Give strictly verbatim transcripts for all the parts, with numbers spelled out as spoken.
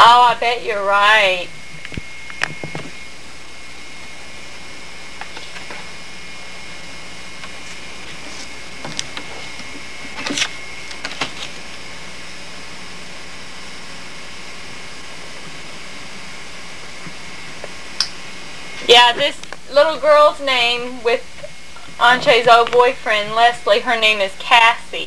Oh, I bet you're right. Yeah, this little girl's name with Anche's old boyfriend, Leslie, her name is Cassie.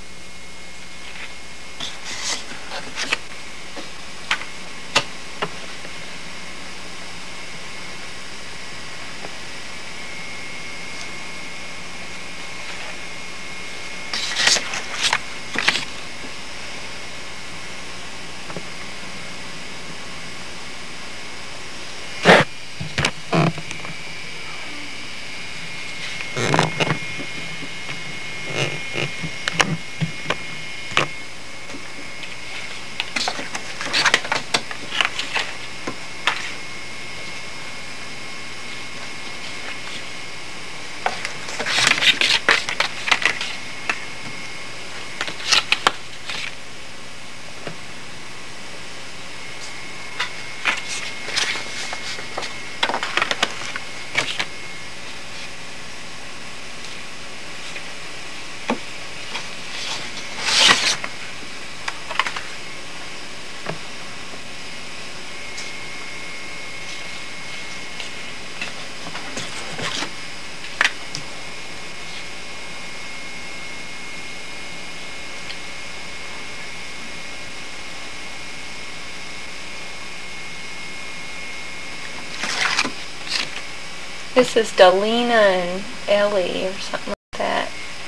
This is Delina and Ellie or something like that.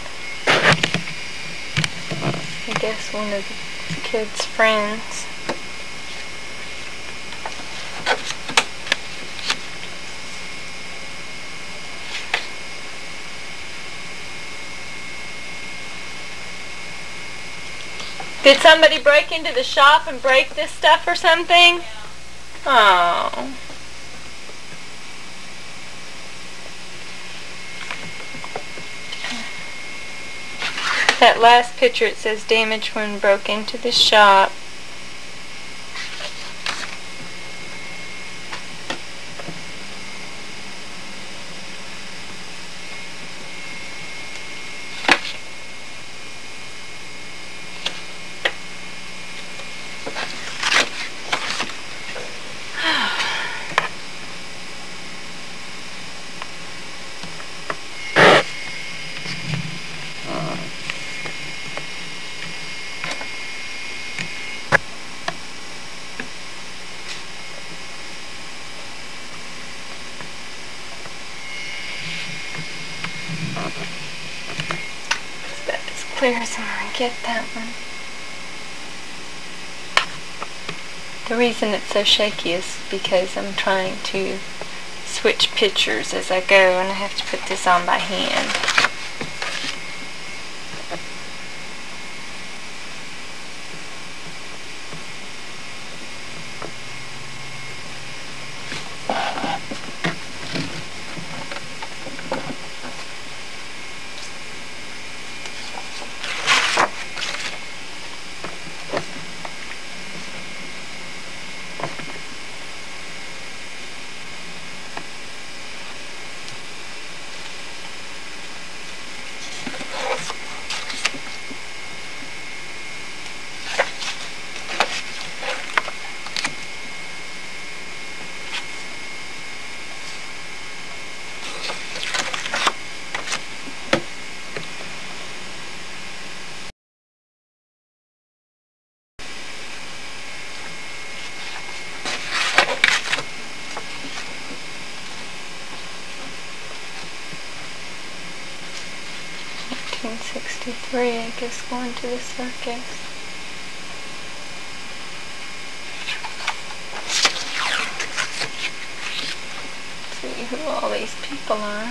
I guess one of the kids' friends. Did somebody break into the shop and break this stuff or something? Oh. That last picture, it says damage when broke into the shop. Clear as I'm gonna get that one. The reason it's so shaky is because I'm trying to switch pictures as I go, and I have to put this on by hand. nineteen sixty-three, I guess, going to the circus. Let's see who all these people are.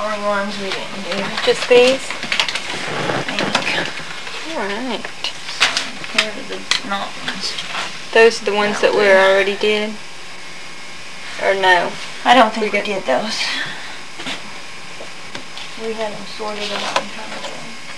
only ones we didn't do. Just these? I think. Alright. Here are the not ones. Those are the ones that we already did? Or no? I don't think we, we did those. We had them sorted a long time ago.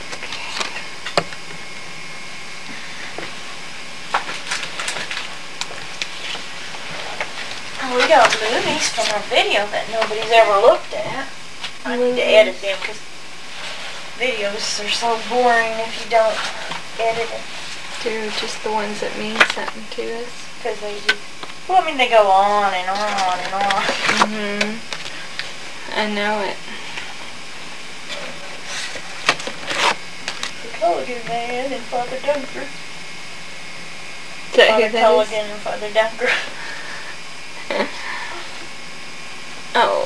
Oh, we got movies from our video that nobody's ever looked at. I need to edit them because videos are so boring if you don't edit it. They're just the ones that mean something to us. Because they just, well, I mean, they go on and on and on. Mm-hmm. I know it. The Culligan Man and Father Dunker. Is that Father who that Culligan is? and Father Dunker. Oh.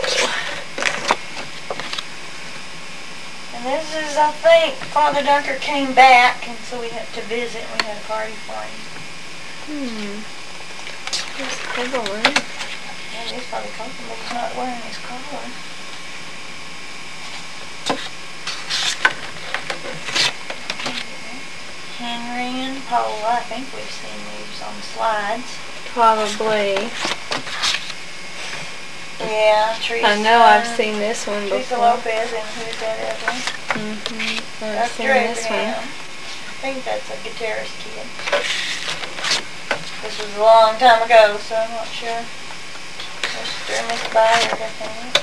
And this is, I think, Father Dunker came back, and so we had to visit, and we had a party for him. Hmm. There's a couple one. Yeah, it is probably comfortable. He's not wearing his collar. Henry and Paula, I think we've seen these on the slides. Probably. Yeah, Teresa. I know I've seen this one Teresa before. Lopez and who's that other one? Mm-hmm. I've Doctor seen this Abraham. one. I think that's a guitarist kid. This was a long time ago, so I'm not sure. Mister and Miss Byard, I think.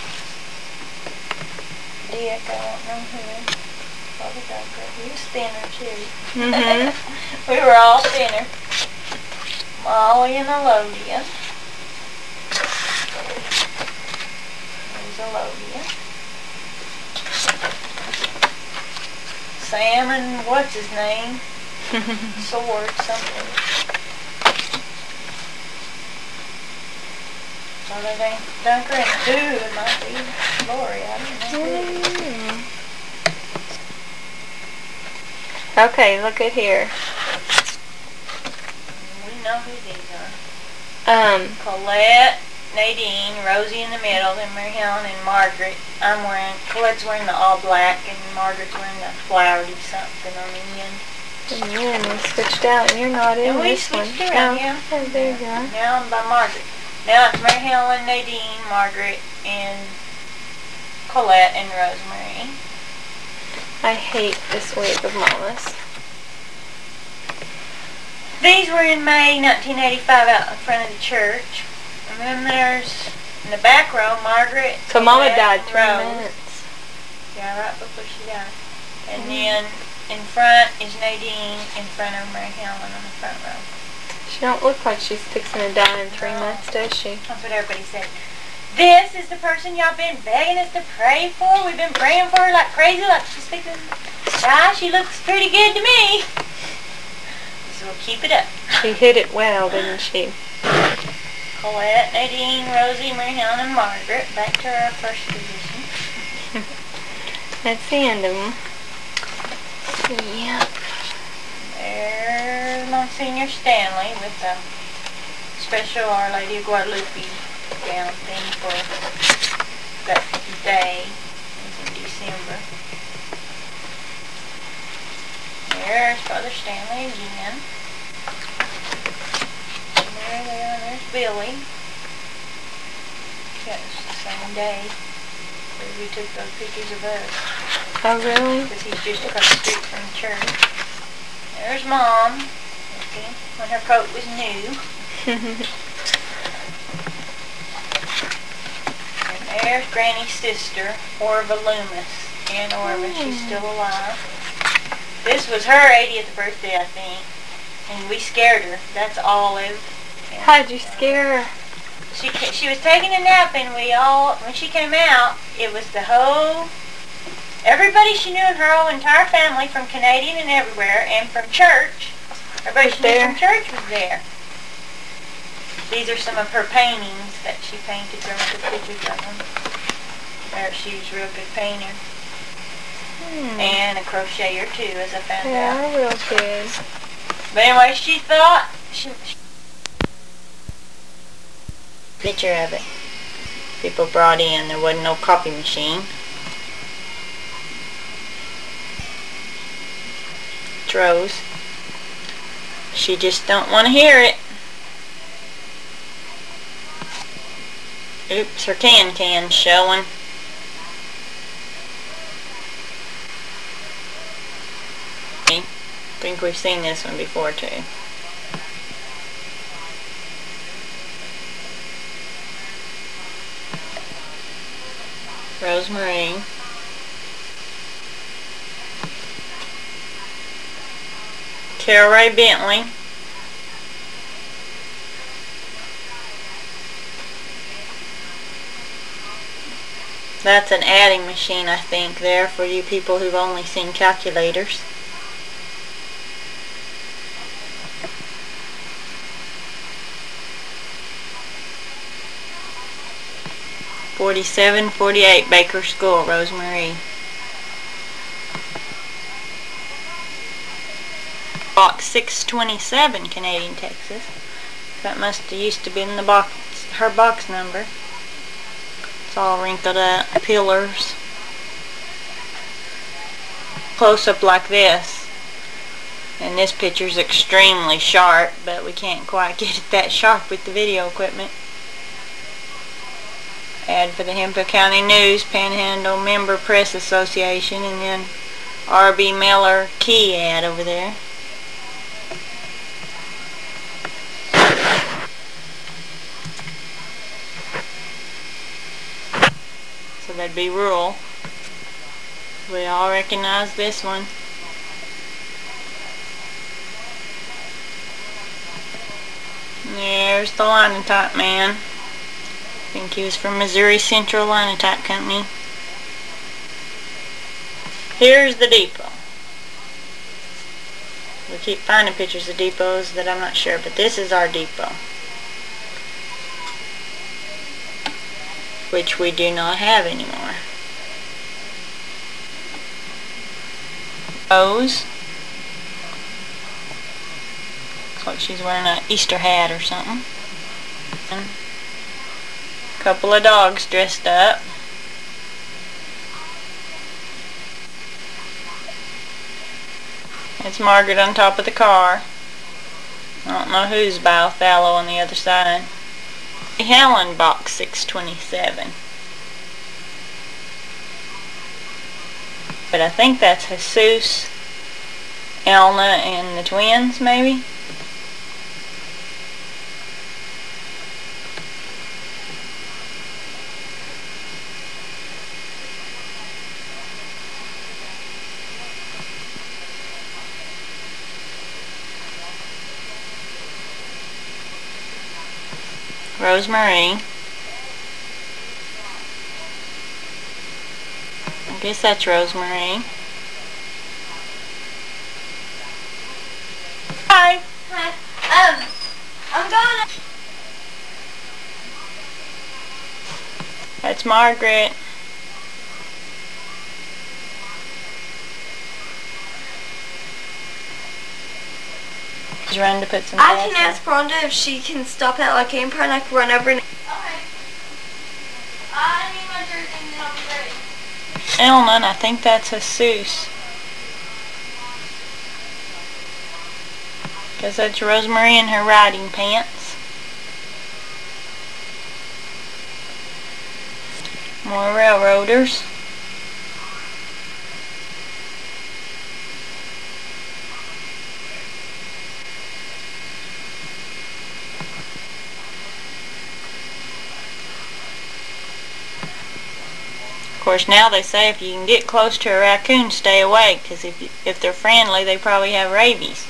Dick, I don't know who. Father Dunker. He was thinner, too. Mm-hmm. We were all thinner. Molly and Elodian. There's Elodian. Sam and what's his name? Sword something. Father Dunker and who it might be? Lori, I don't know who. Okay, look at here. We know who these are. Um, Colette, Nadine, Rosie in the middle, then Mary Helen and Margaret. I'm wearing, Colette's wearing the all black and Margaret's wearing the flowery something on the end. and then we switched out, and you're not in And we this one. switched around, Oh, yeah. oh, there you are. Now I'm by Margaret. Now it's Mary Helen, Nadine, Margaret, and Colette and Rosemary. I hate this wave of Mamas. These were in May nineteen eighty-five out in front of the church. And then there's, in the back row, Margaret, So Mama Colette, died and three Rose. minutes. Yeah, right before she died. And Mm-hmm. then in front is Nadine in front of Mary Helen on the front row. She don't look like she's fixing to die in three No. months, does she? That's what everybody said. This is the person y'all been begging us to pray for. We've been praying for her like crazy, like she's fixing to die. She looks pretty good to me. So we'll keep it up. She hit it well, didn't she? Colette, Nadine, Rosie, Mary Helen, and Margaret. Back to our first position. That's the end of them. Yep. There's Monsignor Stanley with the special Our Lady of Guadalupe gown thing for that day. It's in December. There's Father Stanley again. And there they are. There's Billy. Yeah, it's the same day. Where we took those pictures of us. Oh, really? Because he's just across the street from the church. There's Mom. Okay, when her coat was new. And there's Granny's sister, Orva Loomis. Ann Orva, she's still alive. This was her eightieth birthday, I think. And we scared her. That's Olive. And, How'd you uh, scare her? She ca- she was taking a nap, and we all, when she came out, it was the whole, everybody she knew in her whole entire family, from Canadian and everywhere, and from church. Everybody Was she knew there? from church was there. These are some of her paintings that she painted. There were the pictures of them. There, she's a real good painter. Hmm. And a crocheter too, as I found out. Yeah, real good. But anyway, she thought, she, she picture of it. People brought in, there wasn't no copy machine. That's Rose. She just don't want to hear it. Oops, her can-can's showing. I think we've seen this one before too. Rosemary. Carol Ray Bentley. That's an adding machine, I think, there for you people who've only seen calculators. forty-seven forty-eight Baker School, Rosemary. Box six twenty-seven, Canadian, Texas. That must have used to be in the box, her box number. It's all wrinkled up. Pillars. Close up like this. And this picture's extremely sharp, but we can't quite get it that sharp with the video equipment. Ad for the Hemphill County News, Panhandle Member Press Association, and then R B Miller key ad over there. So that'd be rural. We all recognize this one. There's the Linotype man. I think he was from Missouri Central Linotype Company. Here's the depot. We keep finding pictures of depots that I'm not sure, but this is our depot, which we do not have anymore. Rose. Looks like she's wearing an Easter hat or something. And a couple of dogs dressed up. It's Margaret on top of the car. I don't know who's by Othello on the other side. Helen, box six twenty-seven. But I think that's Jesus, Elna, and the twins, maybe? Rosemary. I guess that's Rosemary. Hi. Hi. Um, I'm going to... That's Margaret. She's running to put some I gas can in. ask Rhonda if she can stop at La Camper and I can run over and... Okay. I need my jersey and then I'll be ready. Elna, and I think that's Jesus. Because that's Rosemary in her riding pants. More railroaders. Of course, now they say if you can get close to a raccoon, stay away, because if, if they're friendly, they probably have rabies.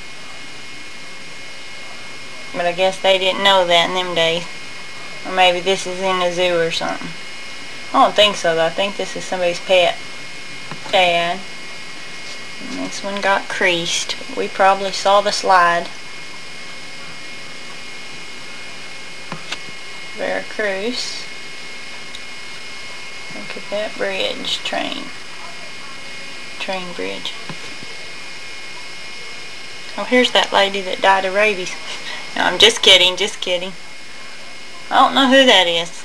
But I guess they didn't know that in them days. Or maybe this is in a zoo or something. I don't think so, though. I think this is somebody's pet. Dad. And this one got creased. We probably saw the slide. Veracruz. Look at that bridge, train. Train bridge. Oh, here's that lady that died of rabies. No, I'm just kidding, just kidding. I don't know who that is.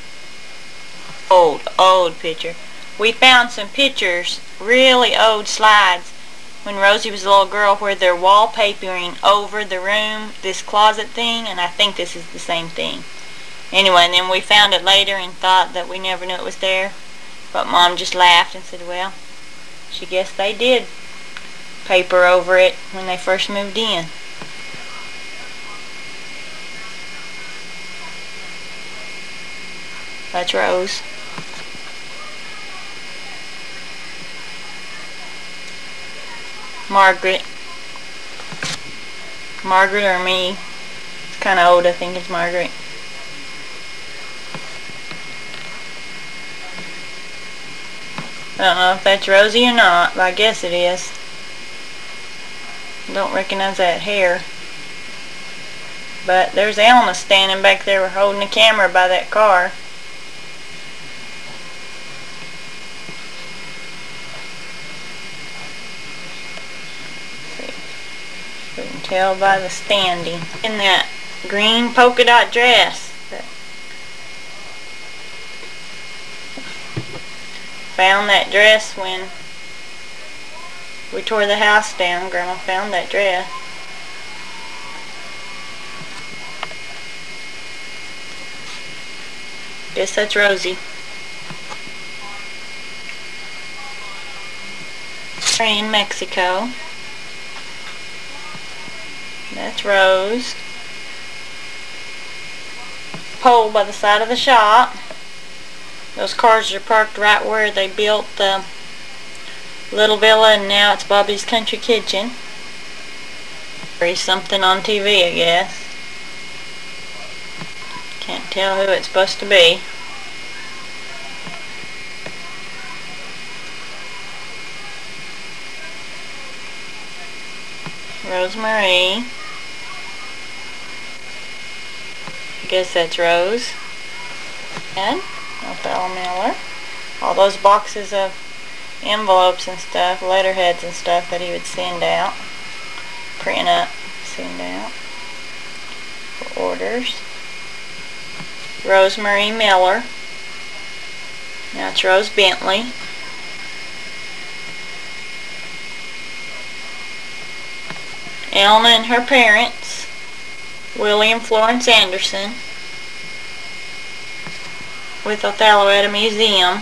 Old, old picture. We found some pictures, really old slides, when Rosie was a little girl where they're wallpapering over the room, this closet thing, and I think this is the same thing. Anyway, and then we found it later and thought that we never knew it was there. But Mom just laughed and said, well, she guessed they did paper over it when they first moved in. That's Rose. Margaret. Margaret or me. It's kind of old, I think it's Margaret. I don't know if that's Rosie or not, but I guess it is. Don't recognize that hair. But there's Alma standing back there holding the camera by that car. You can tell by the standing. In that green polka dot dress. Found that dress when we tore the house down. Grandma found that dress. Guess that's Rosie. We're in Mexico. That's Rose. Pole by the side of the shop. Those cars are parked right where they built the little villa, and now it's Bobby's Country Kitchen. There's something on T V, I guess. Can't tell who it's supposed to be. Rosemary. I guess that's Rose. And Othello Miller. All those boxes of envelopes and stuff, letterheads and stuff that he would send out, print up, send out for orders. Rosemary Miller. Now it's Rose Bentley. Elma and her parents, Willie and Florence Anderson, with Othello at a museum.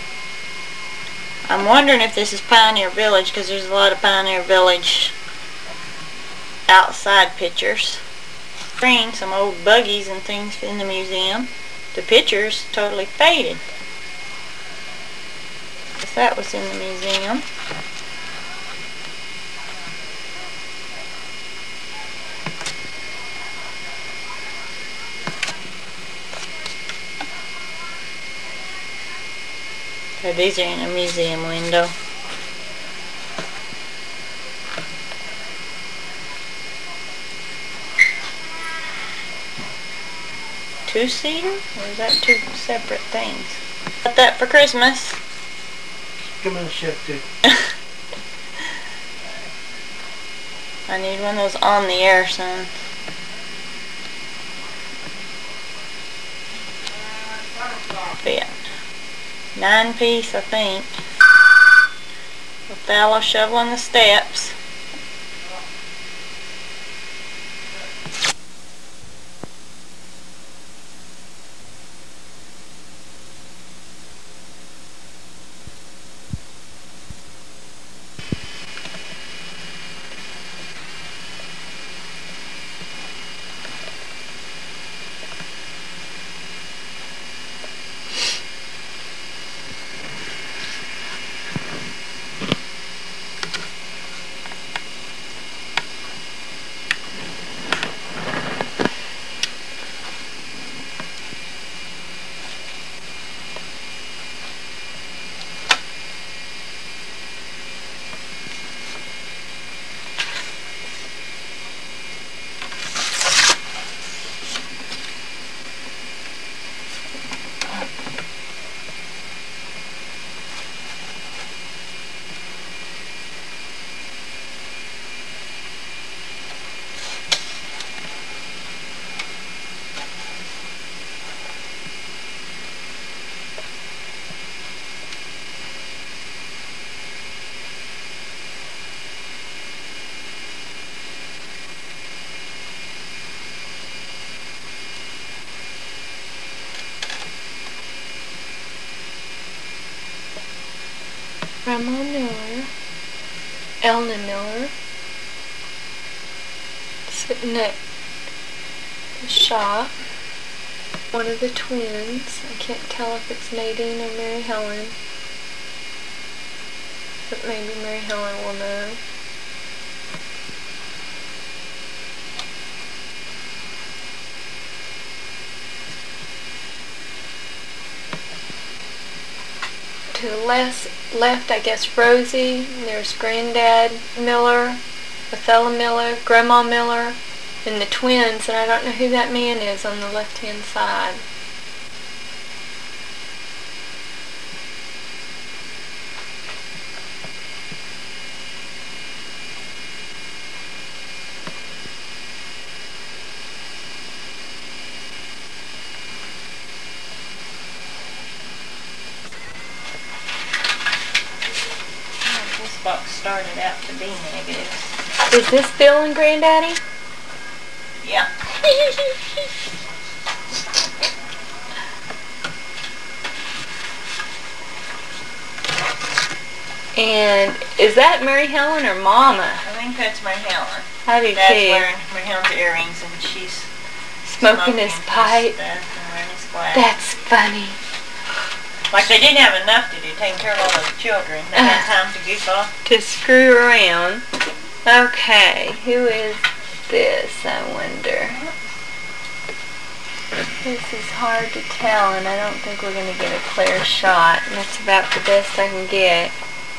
I'm wondering if this is Pioneer Village, because there's a lot of Pioneer Village outside pictures. Screen, some old buggies and things in the museum. The picture's totally faded. Guess that was in the museum. So these are in a museum window. Two-seater? Or is that two separate things? Got that for Christmas. Come on, Chef, too. I need one of those on the air signs. Fit. Nine piece, I think. Othello shoveling the steps. Grandma Miller, Elna Miller, sitting at the shop. One of the twins. I can't tell if it's Nadine or Mary Helen, but maybe Mary Helen will know. To the left, left, I guess, Rosie. There's Granddad Miller, Othello Miller, Grandma Miller, and the twins, and I don't know who that man is on the left-hand side. Box started out to be negative. Is this Bill and Granddaddy? Yeah. And is that Mary Helen or Mama? I think that's Mary Helen. I do Dad's too. wearing Mary Helen's earrings and she's Smoking, his pipe. Stuff and wearing his glass. That's funny. Like they didn't have enough to do, taking care of all those children. They had time to goof off. To screw around. Okay, who is this, I wonder? This is hard to tell, and I don't think we're going to get a clear shot. And that's about the best I can get.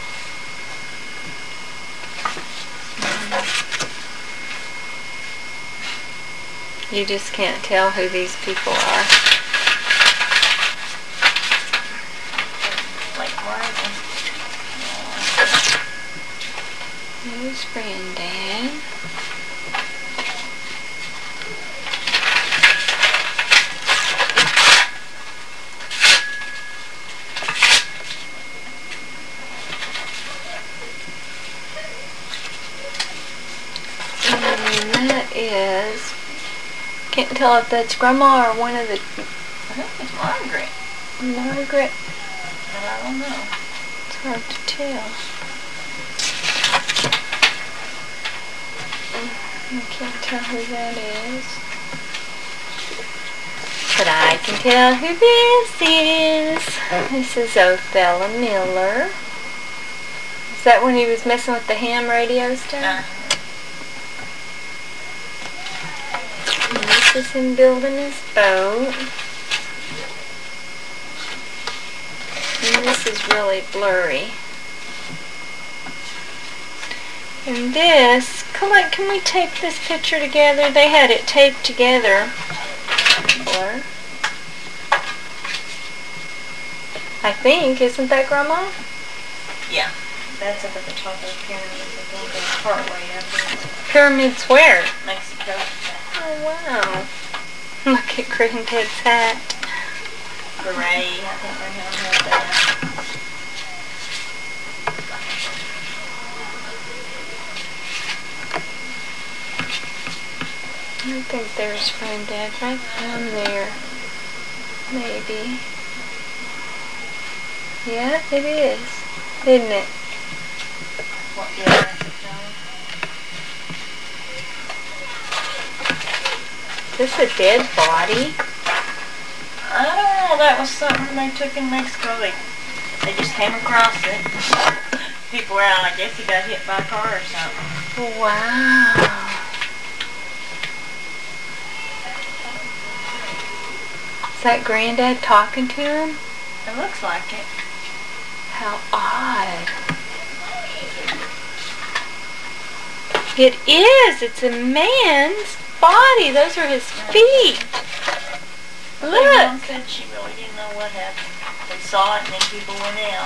You just can't tell who these people are. There's Granddad. And that is, can't tell if that's Grandma or one of the, I think it's Margaret. Margaret. But I don't know. It's hard to tell. I can't tell who that is. But I can tell who this is. This is Othello Miller. Is that when he was messing with the ham radio stuff? Uh, And this is him building his boat. And this is really blurry. And this, Colette, can we tape this picture together? They had it taped together. Blur. I think, isn't that Grandma? yeah. That's up at the top of the pyramid. It's going to go part way up in Pyramids where? Mexico. Oh, wow. Look at Granddad's hat. Beret. I think Mary Helen had that. I think there's Granddad right down there. Maybe. Yeah, it is. Isn't it? What, yeah, that's it, John. Is this a dead body? I don't know. That was something they took in Mexico. They, they just came across it. People were out. I guess he got hit by a car or something. Wow. Is that Granddad talking to him? It looks like it. How odd. It is. It's a man's body. Those are his feet. Well, their mom Look. said she really didn't know what happened. They saw it and then people went out.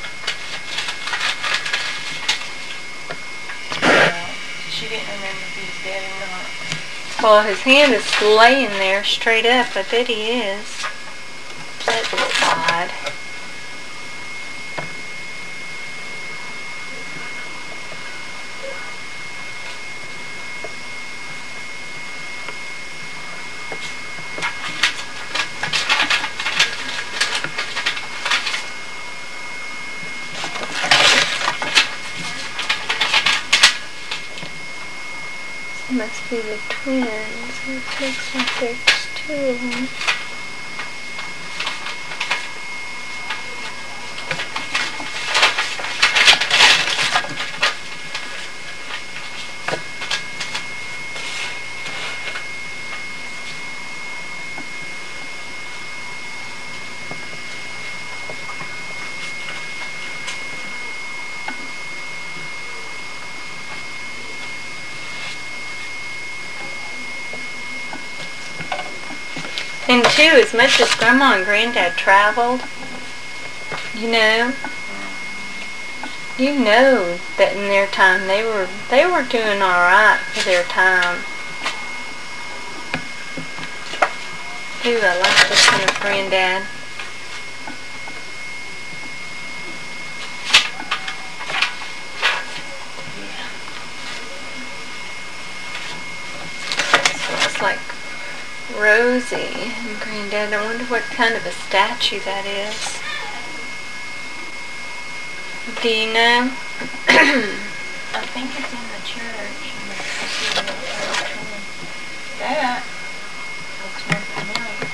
Uh, she didn't remember if he was dead or not. Well, his hand is laying there straight up. I bet he is. That is odd. must be the twins. It looks like there's two of them. And too, as much as Grandma and Granddad traveled, you know, you know that in their time they were they were doing all right for their time. Ooh, I like this one of Granddad. So it's like Rosie and Granddad. I wonder what kind of a statue that is. Do you know? I think it's in the church. That looks more familiar.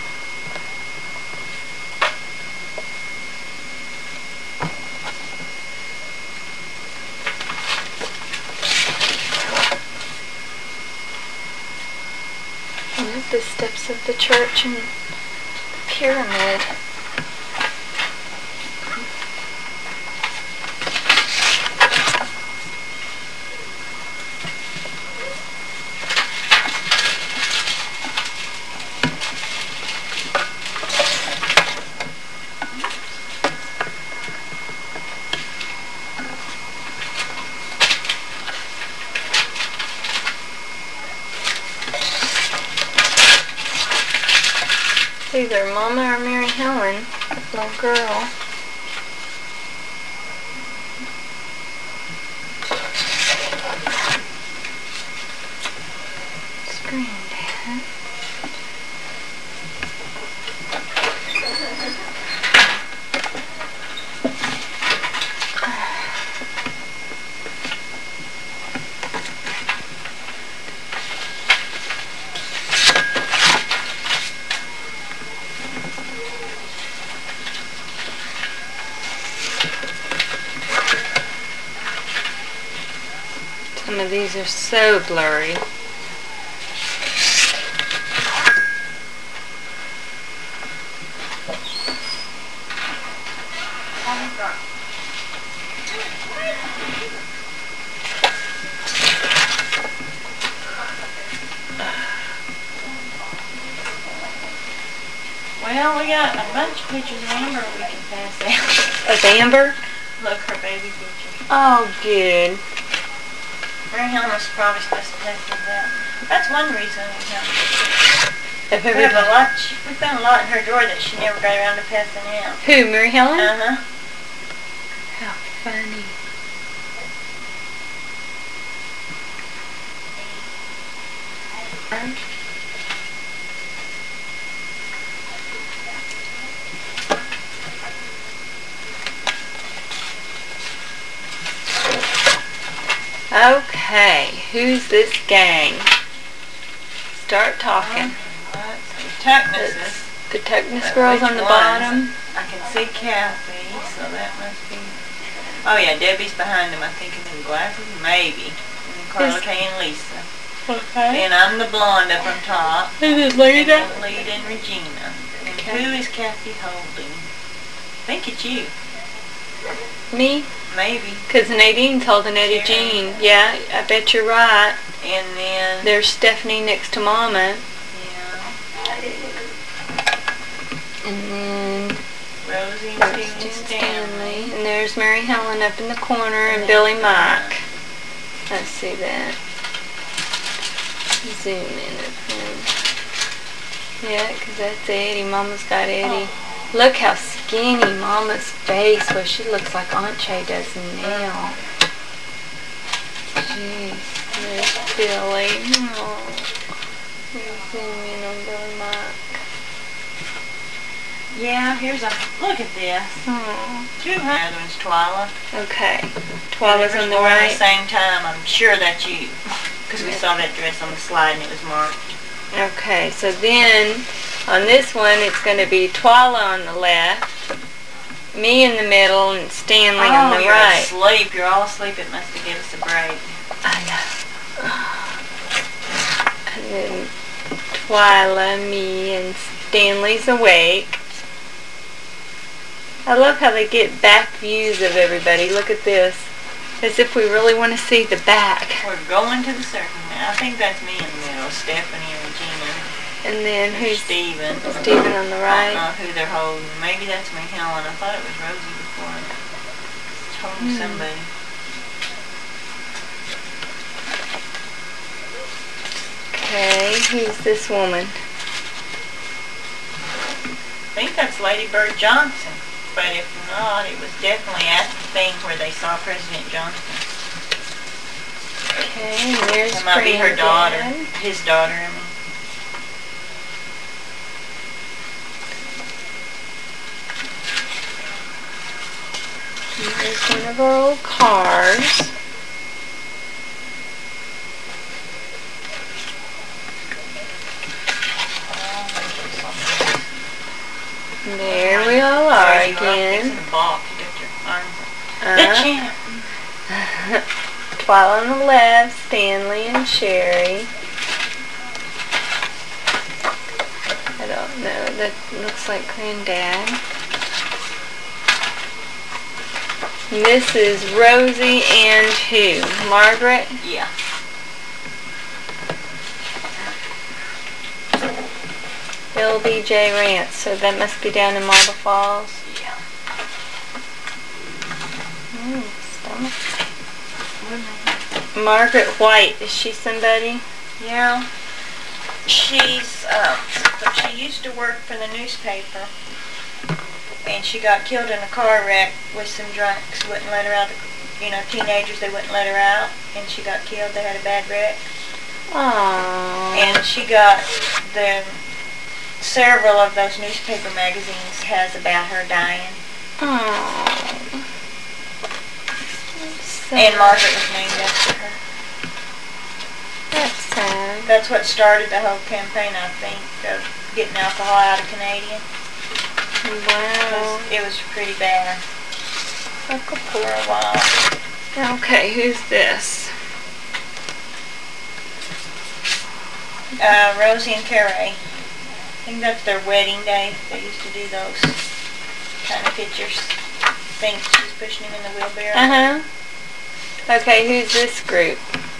And there's the steps of the church and the pyramid. Either Mama or Mary Helen, little girl. It's Granddad. Some of these are so blurry. Well, we got a bunch of pictures of Amber we can pass out. Of Amber? Look, her baby picture. Oh, good. Mary Helen was probably supposed to play with that. That's one reason we have If We have a lot. She, we found a lot in her drawer that she never got around to passing out. Who, Mary Helen? Uh huh. How funny. Okay, who's this gang? Start talking. Uh, the Tucknesses. The Tuckness But girls which on the ones? bottom. I can see Kathy, so that must be. Oh yeah, Debbie's behind them. I think in glasses, maybe. And then Carla Is- Kay and Lisa. Okay. Then I'm the blonde up on top. Who's this And lady? then Lita and Regina. And Okay. who is Kathy holding? I think it's you. Me? Maybe. Because Nadine's holding Eddie Sharon. Jean. Yeah, I bet you're right. And then. There's Stephanie next to Mama. Yeah. And then Rosie and there's Stephen Jim Stanley. Stanley. And there's Mary Helen up in the corner and And Billy then- Mike. Let's see that. Zoom in of him. Yeah, because that's Eddie. Mama's got Eddie. Look how skinny Mama's face was. She looks like Aunt Che does now. Jeez. There's Billy. Oh. Zoom in on Billy Mike. Yeah, here's a. Look at this. Oh. Two hundred. The other one's Twyla. Okay. Twyla's They were on the born at right. the same time. I'm sure that's you. Because we saw that dress on the slide and it was marked. Okay, so then on this one it's going to be Twyla on the left, me in the middle, and Stanley oh, on the you're right. asleep. You're all asleep. It must have given us a break. I know. And then Twyla, me, and Stanley's awake. I love how they get back views of everybody. Look at this. As if we really want to see the back. We're going to the circle now. I think that's me in the middle. Stephanie and Regina. And then who's Stephen? Stephen on the right. I don't know who they're holding. Maybe that's me, Helen. I thought it was Rosie before. It's holding Hmm. somebody. Okay, who's this woman? I think that's Lady Bird Johnson. But if not, it was definitely at the thing where they saw President Johnson. Okay, and there's That might be her daughter. Granddad. His daughter, I mean. And there's one of our old cars. And there we all are again. The ball. You got your arms up. Uh, The champ. Twyla on the left, Stanley and Sherry. I don't know. That looks like Granddad. And this is Rosie and who? Margaret? Yeah. L B J Ranch. So that must be down in Marble Falls. Yeah. Mm, stomach. Margaret White. Is she somebody? Yeah. She's, um, she used to work for the newspaper. And she got killed in a car wreck with some drunks. Wouldn't let her out. The, you know, teenagers, they wouldn't let her out. And she got killed. They had a bad wreck. Aww. And she got the... Several of those newspaper magazines has about her dying. Aww. So And Margaret was named after her. That's sad. That's what started the whole campaign, I think, of getting alcohol out of Canadian. Wow. It was pretty bad for a while. Okay, who's this? Uh, Rosie and Carrie. I think that's their wedding day. They used to do those kind of pictures. Think she's pushing him in the wheelbarrow. Uh-huh. Okay, who's this group?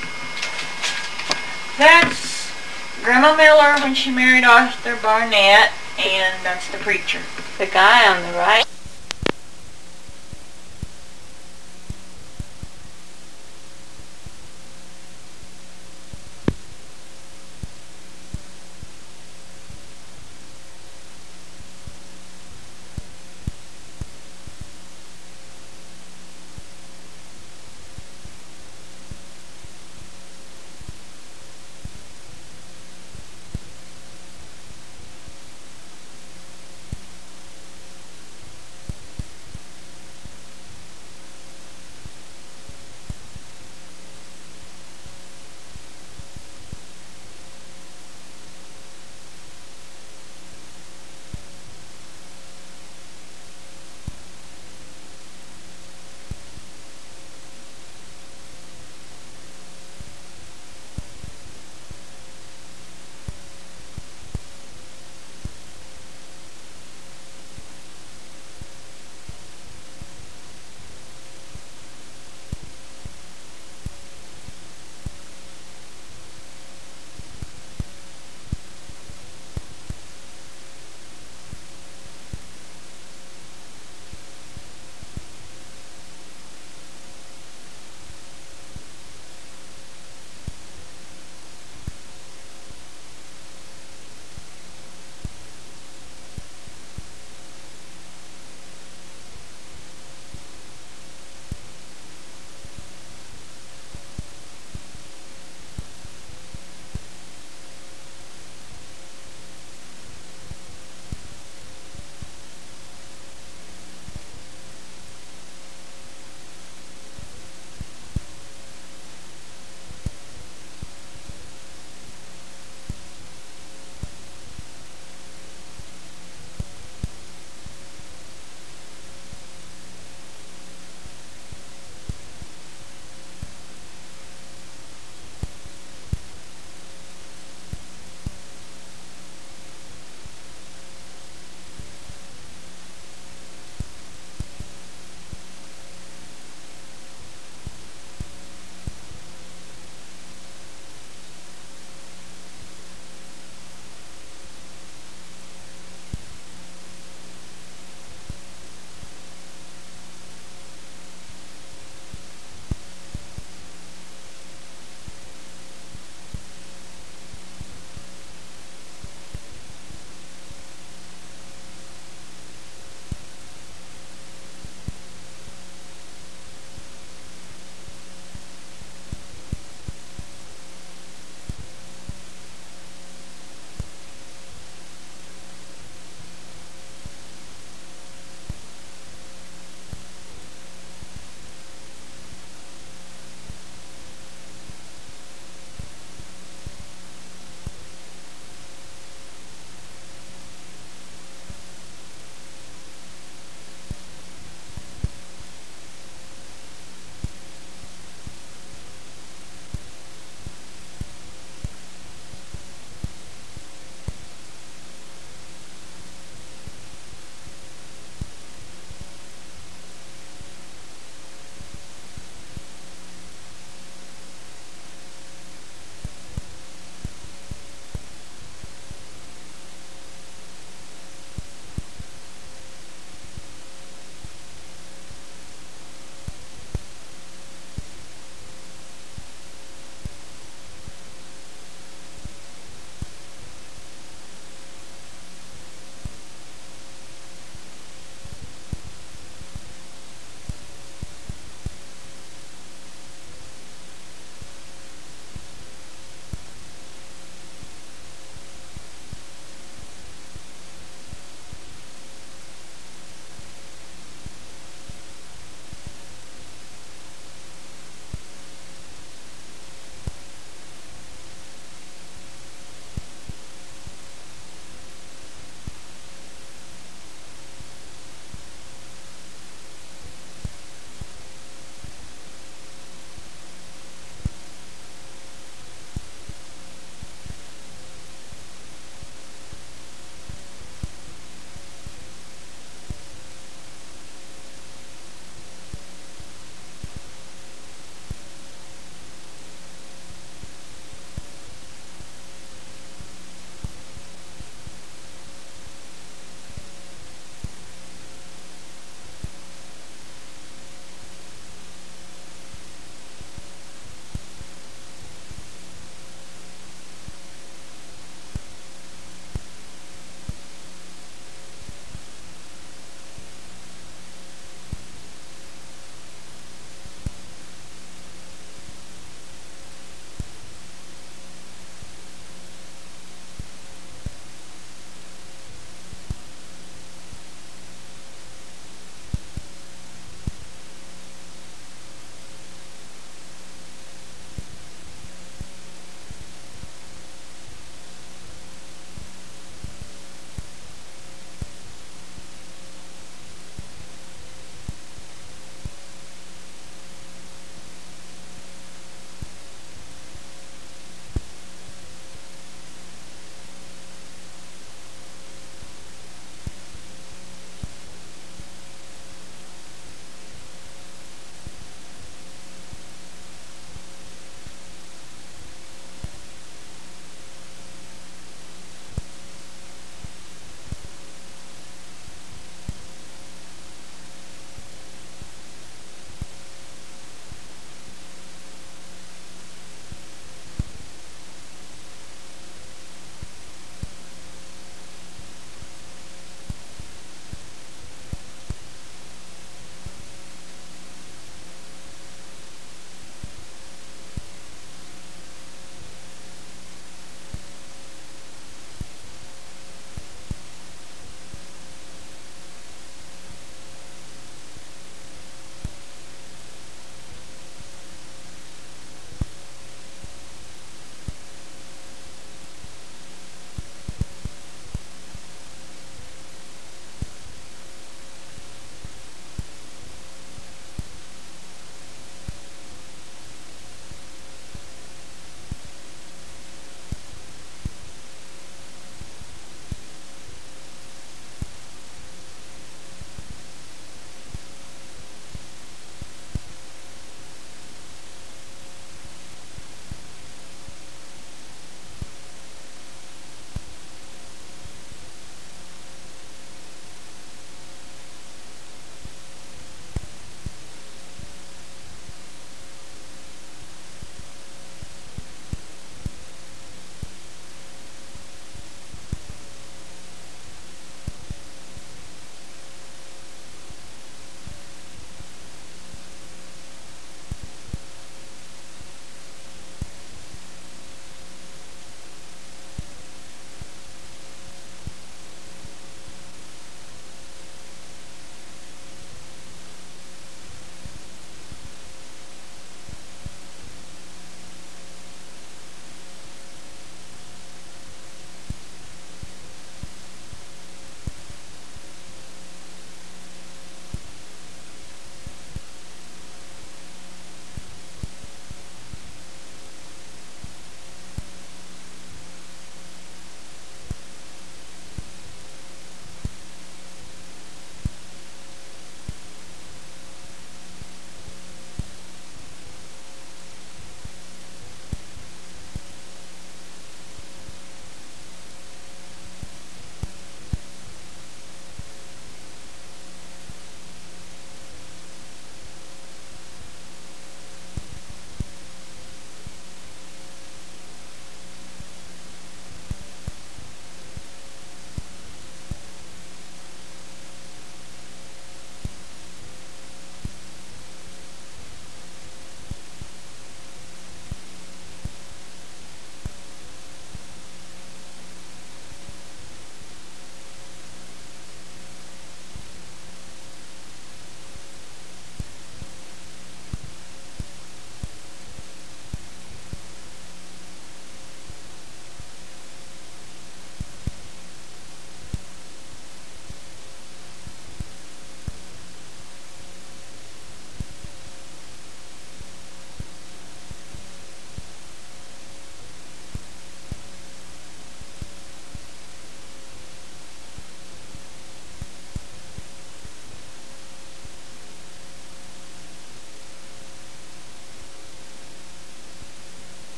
That's Grandma Miller when she married Arthur Barnett, and that's the preacher. The guy on the right?